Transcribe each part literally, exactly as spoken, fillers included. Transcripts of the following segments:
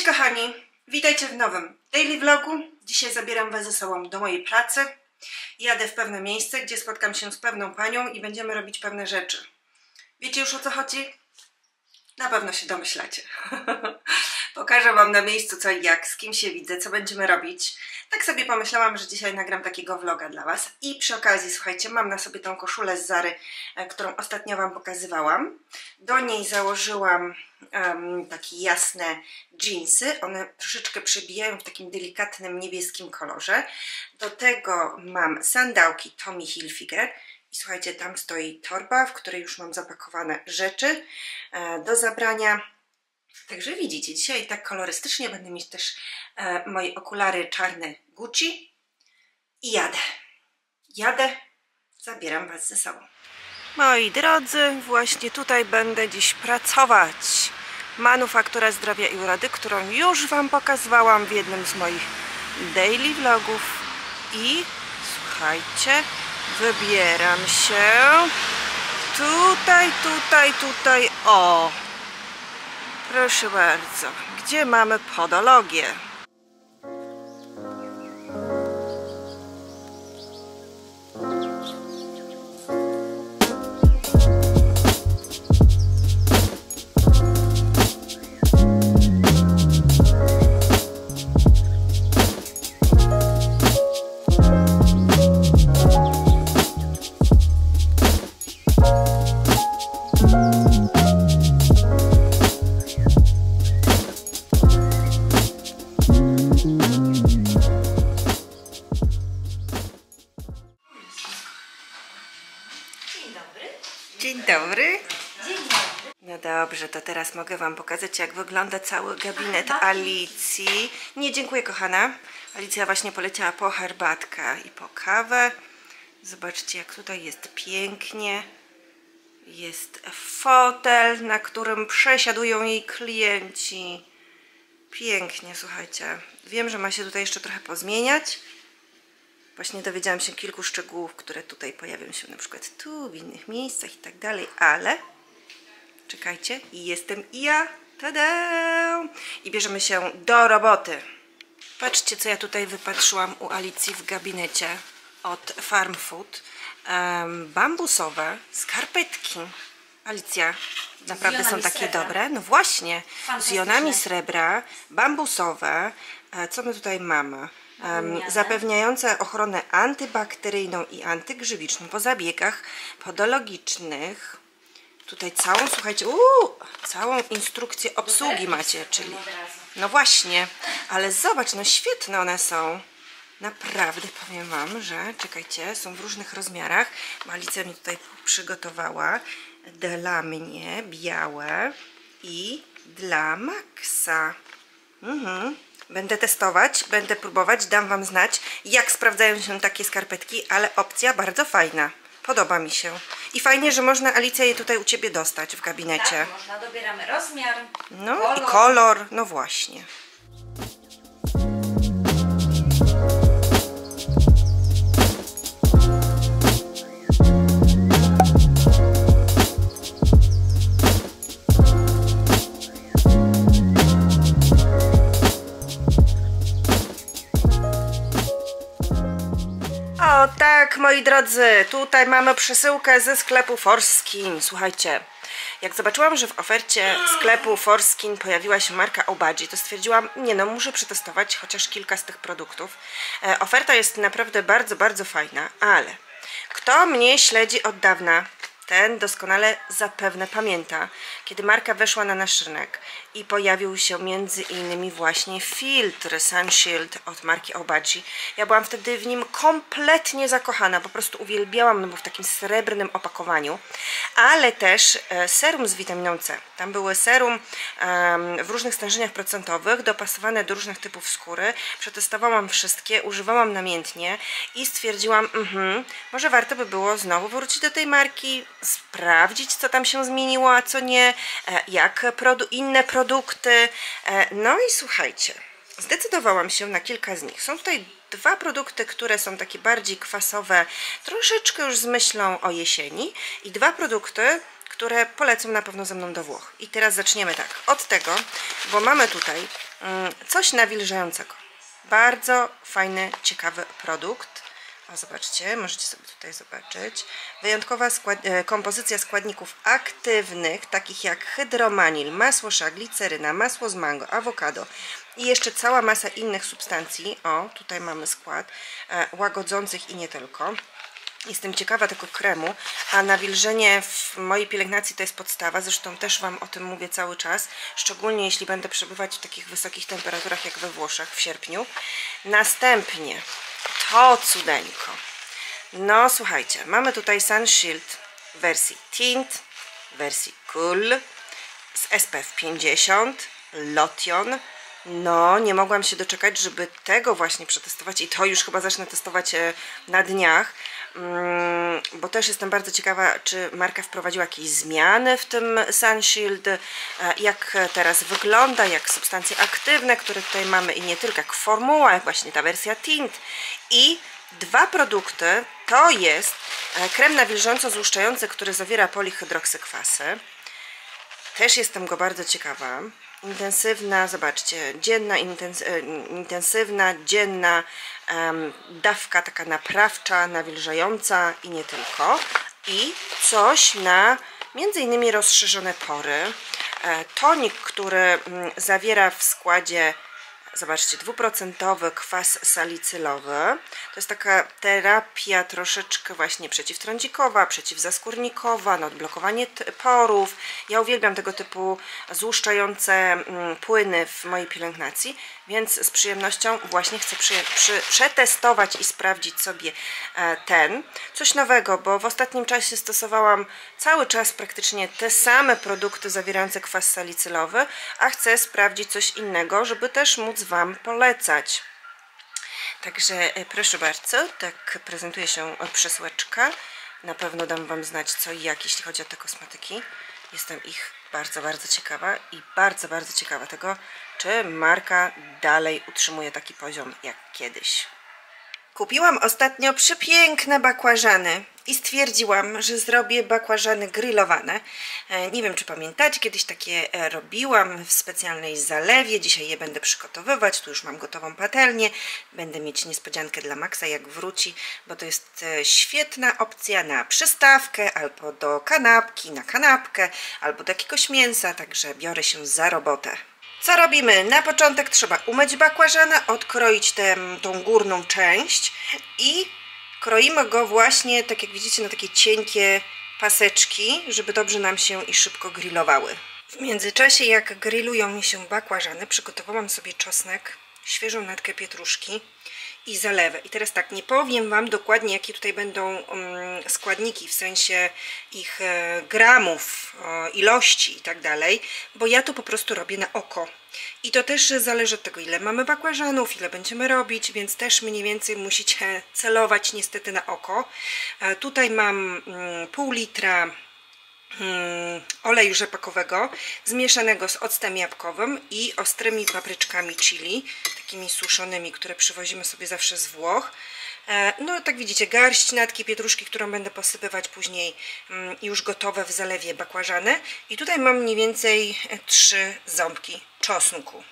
Cześć kochani, witajcie w nowym daily vlogu. Dzisiaj zabieram Was ze sobą do mojej pracy. Jadę w pewne miejsce, gdzie spotkam się z pewną panią i będziemy robić pewne rzeczy. Wiecie już o co chodzi? Na pewno się domyślacie. Pokażę Wam na miejscu co i jak, z kim się widzę, co będziemy robić. Tak sobie pomyślałam, że dzisiaj nagram takiego vloga dla Was. I przy okazji, słuchajcie, mam na sobie tą koszulę z Zary, którą ostatnio Wam pokazywałam. Do niej założyłam um, takie jasne dżinsy. One troszeczkę przebijają w takim delikatnym niebieskim kolorze. Do tego mam sandałki Tommy Hilfiger. I słuchajcie, tam stoi torba, w której już mam zapakowane rzeczy e, do zabrania. Także widzicie, dzisiaj tak kolorystycznie będę mieć też e, moje okulary czarne Gucci. I jadę. Jadę, zabieram Was ze sobą. Moi drodzy, właśnie tutaj będę dziś pracować. Manufaktura Zdrowia i Urody, którą już Wam pokazywałam w jednym z moich daily vlogów. I słuchajcie, wybieram się tutaj, tutaj, tutaj, o! Proszę bardzo, gdzie mamy podologię? Dzień dobry. Dzień dobry. No dobrze, to teraz mogę Wam pokazać, jak wygląda cały gabinet Alicji. Nie, dziękuję kochana. Alicja właśnie poleciała po herbatkę i po kawę. Zobaczcie, jak tutaj jest pięknie. Jest fotel, na którym przesiadują jej klienci. Pięknie, słuchajcie. Wiem, że ma się tutaj jeszcze trochę pozmieniać. Właśnie dowiedziałam się kilku szczegółów, które tutaj pojawią się na przykład tu, w innych miejscach i tak dalej, ale czekajcie, i jestem i ja, tada! I bierzemy się do roboty. Patrzcie, co ja tutaj wypatrzyłam u Alicji w gabinecie od Farm Food. Um, bambusowe skarpetki. Alicja, naprawdę są takie srebra. Dobre. No właśnie, z jonami srebra, bambusowe. E, co my tutaj mamy? Um, zapewniające ochronę antybakteryjną i antygrzywiczną po zabiegach podologicznych. Tutaj całą, słuchajcie, uu, całą instrukcję obsługi macie, czyli no właśnie, ale zobacz, no świetne one są. Naprawdę powiem Wam, że czekajcie, są w różnych rozmiarach. Alicja mi tutaj przygotowała dla mnie białe i dla Maxa. Mhm. Będę testować, będę próbować, dam Wam znać, jak sprawdzają się takie skarpetki, ale opcja bardzo fajna. Podoba mi się. I fajnie, że można, Alicja, je tutaj u Ciebie dostać w gabinecie. Tak, można, dobieramy rozmiar, no kolor. i kolor, no właśnie. O tak, moi drodzy, tutaj mamy przesyłkę ze sklepu Forskin. Słuchajcie, jak zobaczyłam, że w ofercie sklepu Forskin pojawiła się marka Obagi, to stwierdziłam, nie no, muszę przetestować chociaż kilka z tych produktów. E, oferta jest naprawdę bardzo, bardzo fajna, ale kto mnie śledzi od dawna, ten doskonale zapewne pamięta, kiedy marka weszła na nasz rynek i pojawił się między innymi właśnie filtr Sun Shield od marki Obagi. Ja byłam wtedy w nim kompletnie zakochana, po prostu uwielbiałam, no bo w takim srebrnym opakowaniu, ale też e, serum z witaminą C. Tam były serum e, w różnych stężeniach procentowych, dopasowane do różnych typów skóry. Przetestowałam wszystkie, używałam namiętnie i stwierdziłam, mhm, może warto by było znowu wrócić do tej marki, sprawdzić, co tam się zmieniło, a co nie, jak produ inne produkty. No i słuchajcie, zdecydowałam się na kilka z nich. Są tutaj dwa produkty, które są takie bardziej kwasowe, troszeczkę już z myślą o jesieni, i dwa produkty, które polecą na pewno ze mną do Włoch. I teraz zaczniemy tak, od tego, bo mamy tutaj mm, coś nawilżającego. Bardzo fajny, ciekawy produkt. O, zobaczcie, możecie sobie tutaj zobaczyć. Wyjątkowa skład e, kompozycja składników aktywnych, takich jak hydromanil, masło sza, gliceryna, masło z mango, awokado i jeszcze cała masa innych substancji. O, tutaj mamy skład e, łagodzących i nie tylko. Jestem ciekawa tego kremu, a nawilżenie w mojej pielęgnacji to jest podstawa, zresztą też Wam o tym mówię cały czas, szczególnie jeśli będę przebywać w takich wysokich temperaturach jak we Włoszech w sierpniu. Następnie to cudeńko. No słuchajcie, mamy tutaj Sunshield w wersji Tint, w wersji Cool, z S P F pięćdziesiąt, Lotion. No, nie mogłam się doczekać, żeby tego właśnie przetestować i to już chyba zacznę testować na dniach, bo też jestem bardzo ciekawa, czy marka wprowadziła jakieś zmiany w tym Sunshield, jak teraz wygląda, jak substancje aktywne, które tutaj mamy i nie tylko, jak formuła, jak właśnie ta wersja Tint. I dwa produkty, to jest krem nawilżająco-złuszczający, który zawiera polihydroksykwasy. Też jestem go bardzo ciekawa. Intensywna, zobaczcie, dzienna, intens intensywna, dzienna um, dawka taka naprawcza, nawilżająca i nie tylko. I coś na między innymi rozszerzone pory. E, tonik, który m, zawiera w składzie, zobaczcie, dwuprocentowy kwas salicylowy. To jest taka terapia troszeczkę właśnie przeciwtrądzikowa, przeciwzaskórnikowa, na odblokowanie porów. Ja uwielbiam tego typu złuszczające mm, płyny w mojej pielęgnacji, więc z przyjemnością właśnie chcę przy, przy, przetestować i sprawdzić sobie e, ten. Coś nowego, bo w ostatnim czasie stosowałam cały czas praktycznie te same produkty zawierające kwas salicylowy, a chcę sprawdzić coś innego, żeby też móc Wam polecać. Także e, proszę bardzo, tak prezentuje się przesyłeczka. Na pewno dam Wam znać co i jak, jeśli chodzi o te kosmetyki. Jestem ich bardzo, bardzo ciekawa i bardzo, bardzo ciekawa tego, czy marka dalej utrzymuje taki poziom jak kiedyś. Kupiłam ostatnio przepiękne bakłażany i stwierdziłam, że zrobię bakłażany grillowane. Nie wiem, czy pamiętacie, kiedyś takie robiłam w specjalnej zalewie. Dzisiaj je będę przygotowywać. Tu już mam gotową patelnię. Będę mieć niespodziankę dla Maxa, jak wróci, bo to jest świetna opcja na przystawkę, albo do kanapki, na kanapkę, albo do jakiegoś mięsa, także biorę się za robotę. Co robimy? Na początek trzeba umyć bakłażana, odkroić tę, tą górną część i kroimy go właśnie, tak jak widzicie, na takie cienkie paseczki, żeby dobrze nam się i szybko grillowały. W międzyczasie, jak grillują mi się bakłażany, przygotowałam sobie czosnek, świeżą natkę pietruszki i zalewę. I teraz tak, nie powiem Wam dokładnie, jakie tutaj będą um, składniki, w sensie ich e, gramów, e, ilości i tak dalej, bo ja to po prostu robię na oko. I to też zależy od tego, ile mamy bakłażanów, ile będziemy robić, więc też mniej więcej musicie celować niestety na oko. E, tutaj mam mm, pół litra Hmm, oleju rzepakowego zmieszanego z octem jabłkowym i ostrymi papryczkami chili, takimi suszonymi, które przywozimy sobie zawsze z Włoch. E, no tak widzicie, garść natki pietruszki, którą będę posypywać później mm, już gotowe w zalewie bakłażany. I tutaj mam mniej więcej trzy ząbki czosnku.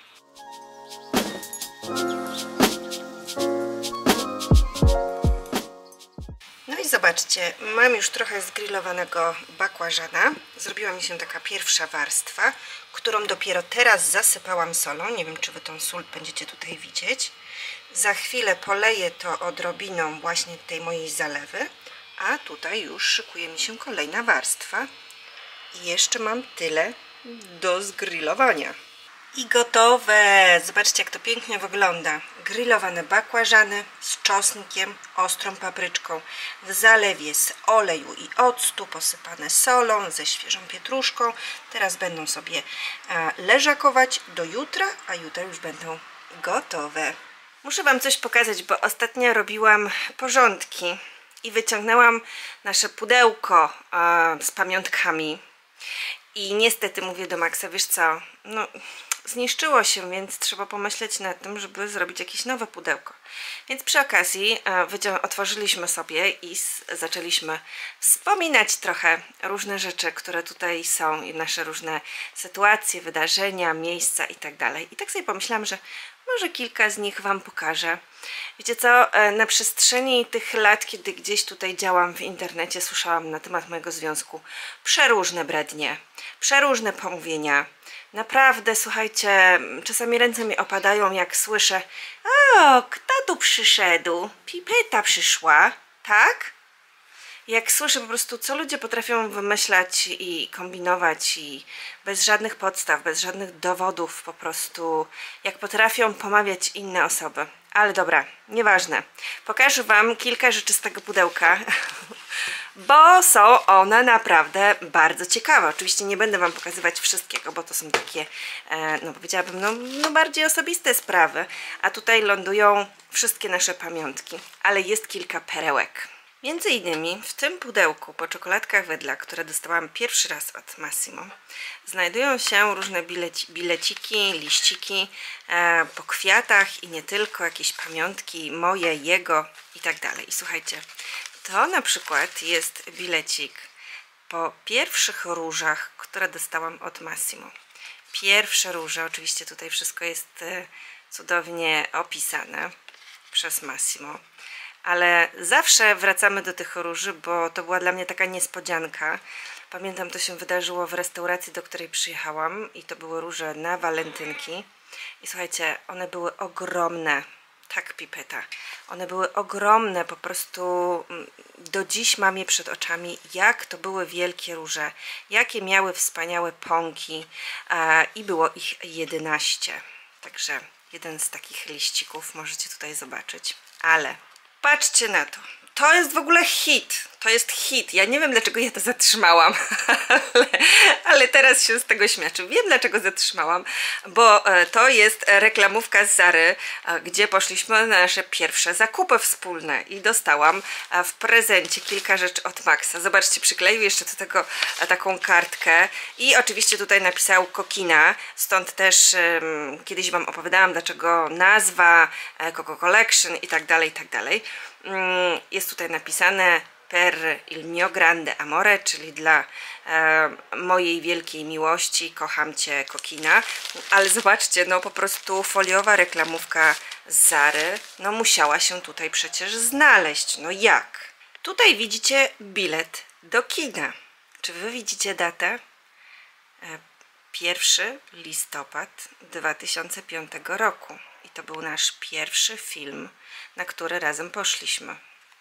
No i zobaczcie, mam już trochę zgrillowanego bakłażana. Zrobiła mi się taka pierwsza warstwa, którą dopiero teraz zasypałam solą. Nie wiem, czy Wy tą sól będziecie tutaj widzieć. Za chwilę poleję to odrobiną właśnie tej mojej zalewy, a tutaj już szykuje mi się kolejna warstwa. I jeszcze mam tyle do zgrillowania. I gotowe! Zobaczcie, jak to pięknie wygląda. Grillowane bakłażany z czosnkiem, ostrą papryczką, w zalewie z oleju i octu, posypane solą, ze świeżą pietruszką. Teraz będą sobie leżakować do jutra, a jutro już będą gotowe. Muszę Wam coś pokazać, bo ostatnio robiłam porządki i wyciągnęłam nasze pudełko z pamiątkami. I niestety mówię do Maxa, wiesz co, no, zniszczyło się, więc trzeba pomyśleć nad tym, żeby zrobić jakieś nowe pudełko. Więc przy okazji e, otworzyliśmy sobie i s, zaczęliśmy wspominać trochę różne rzeczy, które tutaj są i nasze różne sytuacje, wydarzenia, miejsca i tak dalej. I tak sobie pomyślałam, że może kilka z nich Wam pokażę. Wiecie co, e, na przestrzeni tych lat, kiedy gdzieś tutaj działam w internecie, słyszałam na temat mojego związku przeróżne brednie, przeróżne pomówienia. Naprawdę, słuchajcie, czasami ręce mi opadają, jak słyszę: o, kto tu przyszedł? Pipeta przyszła, tak? Jak słyszę po prostu, co ludzie potrafią wymyślać i kombinować i bez żadnych podstaw, bez żadnych dowodów po prostu, jak potrafią pomawiać inne osoby. Ale dobra, nieważne. Pokażę Wam kilka rzeczy z tego pudełka, bo są one naprawdę bardzo ciekawe. Oczywiście nie będę Wam pokazywać wszystkiego, bo to są takie, no powiedziałabym, no, no bardziej osobiste sprawy. A tutaj lądują wszystkie nasze pamiątki, ale jest kilka perełek. Między innymi w tym pudełku po czekoladkach Wedla, które dostałam pierwszy raz od Massimo, znajdują się różne bileci, bileciki, liściki e, po kwiatach i nie tylko, jakieś pamiątki moje, jego i tak dalej. I słuchajcie, to na przykład jest bilecik po pierwszych różach, które dostałam od Massimo. Pierwsze róże, oczywiście tutaj wszystko jest e, cudownie opisane przez Massimo. Ale zawsze wracamy do tych róży, bo to była dla mnie taka niespodzianka. Pamiętam, to się wydarzyło w restauracji, do której przyjechałam i to były róże na walentynki. I słuchajcie, one były ogromne. Tak, Pipeta. One były ogromne, po prostu do dziś mam je przed oczami, jak to były wielkie róże, jakie miały wspaniałe pąki i było ich jedenaście. Także jeden z takich liścików możecie tutaj zobaczyć. Ale patrzcie na to. To jest w ogóle hit. To jest hit. Ja nie wiem, dlaczego ja to zatrzymałam, ale, ale teraz się z tego śmiaczę. Wiem, dlaczego zatrzymałam, bo to jest reklamówka z Zary, gdzie poszliśmy na nasze pierwsze zakupy wspólne i dostałam w prezencie kilka rzeczy od Maxa. Zobaczcie, przykleił jeszcze do tego taką kartkę i oczywiście tutaj napisał Kokina, stąd też um, kiedyś Wam opowiadałam, dlaczego nazwa Coco Collection i tak dalej, i tak dalej. Um, jest tutaj napisane per il mio grande amore, czyli dla e, mojej wielkiej miłości, kocham Cię, Kokina. Ale zobaczcie, no po prostu foliowa reklamówka z Zary, no musiała się tutaj przecież znaleźć. No jak? Tutaj widzicie bilet do kina. Czy Wy widzicie datę? E, pierwszy listopad dwa tysiące piątego roku. I to był nasz pierwszy film, na który razem poszliśmy.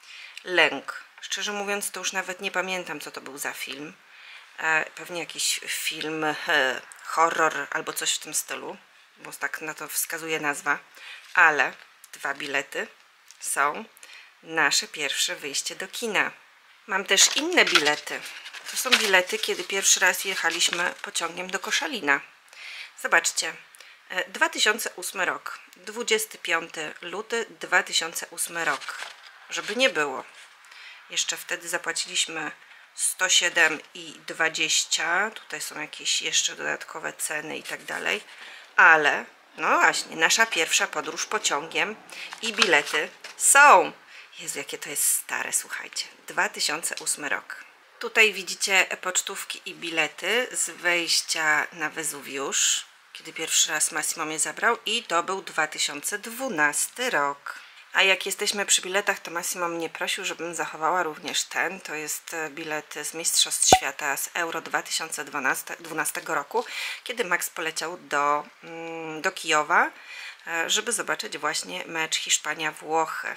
Lęk. Szczerze mówiąc, to już nawet nie pamiętam, co to był za film. E, pewnie jakiś film e, horror albo coś w tym stylu, bo tak na to wskazuje nazwa. Ale dwa bilety są nasze pierwsze wyjście do kina. Mam też inne bilety. To są bilety, kiedy pierwszy raz jechaliśmy pociągiem do Koszalina. Zobaczcie. E, dwa tysiące ósmy rok. dwudziestego piątego lutego dwa tysiące ósmy rok. Żeby nie było. Jeszcze wtedy zapłaciliśmy sto siedem i dwadzieścia. Tutaj są jakieś jeszcze dodatkowe ceny i tak dalej. Ale, no właśnie, nasza pierwsza podróż pociągiem i bilety są. Jezu, jakie to jest stare, słuchajcie. dwa tysiące ósmy rok. Tutaj widzicie pocztówki i bilety z wejścia na Wezuwiusz, kiedy pierwszy raz Massimo mnie zabrał i to był dwa tysiące dwunasty rok. A jak jesteśmy przy biletach, to Massimo mnie prosił, żebym zachowała również ten. To jest bilet z Mistrzostw Świata z Euro dwa tysiące dwunastego roku, kiedy Max poleciał do, do Kijowa, żeby zobaczyć właśnie mecz Hiszpania-Włochy.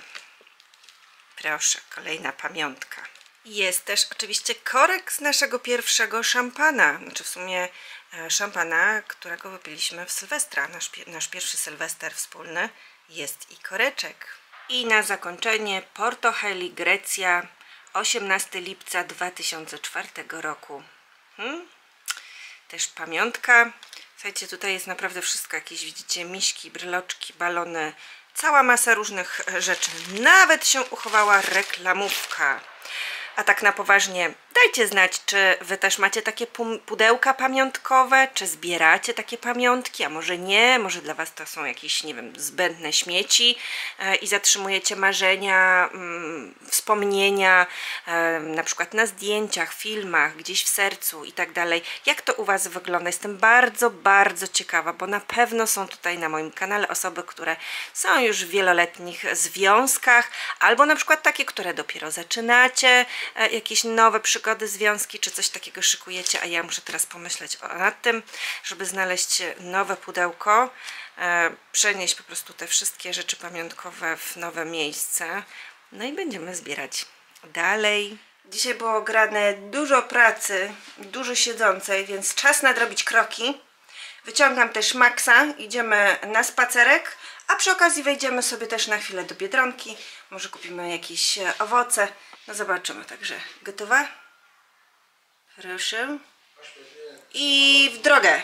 Proszę, kolejna pamiątka. Jest też oczywiście korek z naszego pierwszego szampana, znaczy w sumie szampana, którego wypiliśmy w Sylwestra, nasz, nasz pierwszy Sylwester wspólny. Jest i koreczek. I na zakończenie Porto Heli, Grecja, osiemnastego lipca dwa tysiące czwartego roku. Hmm? Też pamiątka. Słuchajcie, tutaj jest naprawdę wszystko. Jakieś, widzicie, miśki, bryloczki, balony, cała masa różnych rzeczy. Nawet się uchowała reklamówka. A tak na poważnie, dajcie znać, czy wy też macie takie pudełka pamiątkowe, czy zbieracie takie pamiątki, a może nie, może dla was to są jakieś, nie wiem, zbędne śmieci e, i zatrzymujecie marzenia, mm, wspomnienia, e, na przykład na zdjęciach, filmach, gdzieś w sercu i tak dalej. Jak to u was wygląda? Jestem bardzo, bardzo ciekawa, bo na pewno są tutaj na moim kanale osoby, które są już w wieloletnich związkach, albo na przykład takie, które dopiero zaczynacie, e, jakieś nowe przygody, związki, czy coś takiego szykujecie, a ja muszę teraz pomyśleć o, nad tym, żeby znaleźć nowe pudełko, e, przenieść po prostu te wszystkie rzeczy pamiątkowe w nowe miejsce, no i będziemy zbierać dalej. Dzisiaj było grane dużo pracy, dużo siedzącej, więc czas nadrobić kroki. Wyciągam też Maxa, idziemy na spacerek, a przy okazji wejdziemy sobie też na chwilę do Biedronki, może kupimy jakieś owoce, no zobaczymy. Także gotowa? Proszę. I w drogę!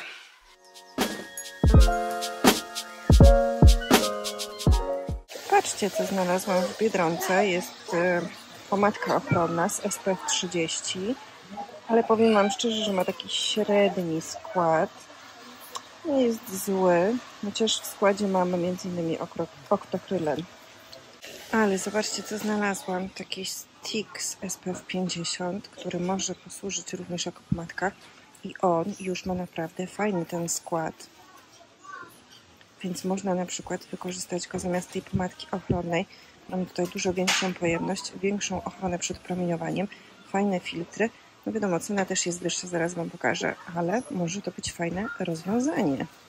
Patrzcie, co znalazłam w Biedronce. Jest y, pomadka ochronna z S P F trzydzieści, ale powiem wam szczerze, że ma taki średni skład. Nie jest zły, chociaż w składzie mamy między innymi oktokrylen. Ale zobaczcie, co znalazłam. Taki stick z S P F pięćdziesiąt, który może posłużyć również jako pomadka. I on już ma naprawdę fajny ten skład. Więc można na przykład wykorzystać go zamiast tej pomadki ochronnej. Mamy tutaj dużo większą pojemność, większą ochronę przed promieniowaniem, fajne filtry. No wiadomo, cena też jest wyższa, zaraz wam pokażę, ale może to być fajne rozwiązanie.